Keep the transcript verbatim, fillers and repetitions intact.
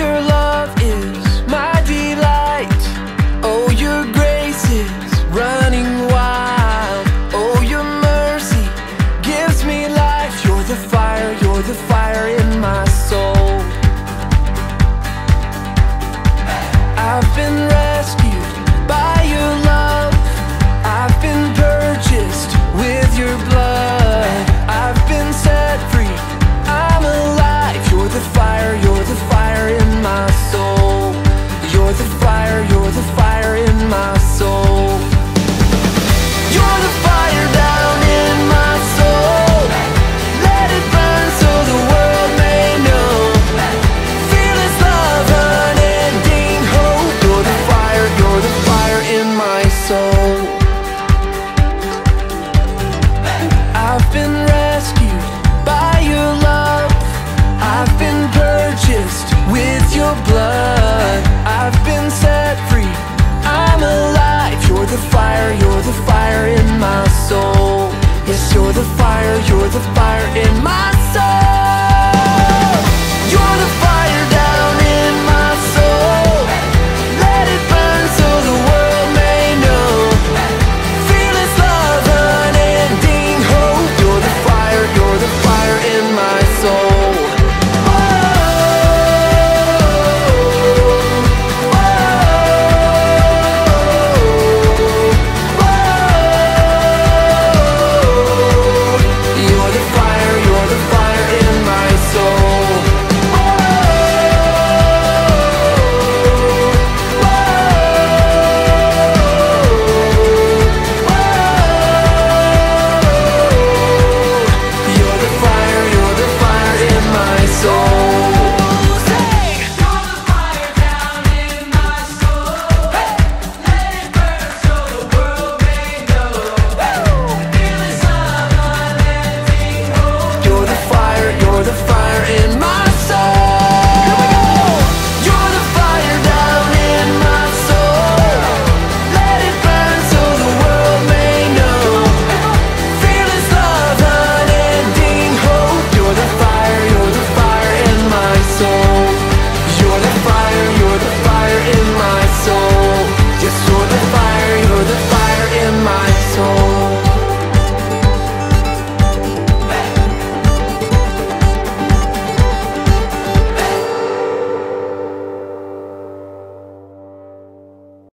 your love is my delight. Oh, your grace is running wild. Oh, your mercy gives me life. You're the fire, you're the fire in my soul. I've been rescued by your love. I've been purchased with your blood. I've been set free, I'm alive. You're the fire, you're the fire in my soul. You're the fire, you're the fire in my soul. You're the fire down in my soul. Let it burn so the world may know. Fearless love, unending hope. You're the fire, you're the fire in my soul. I've been rescued by your love. I've been purchased with your blood. I've been set free, I'm alive. You're the fire, you're the fire in my soul. Yes, you're the fire, you're the fire in my soul.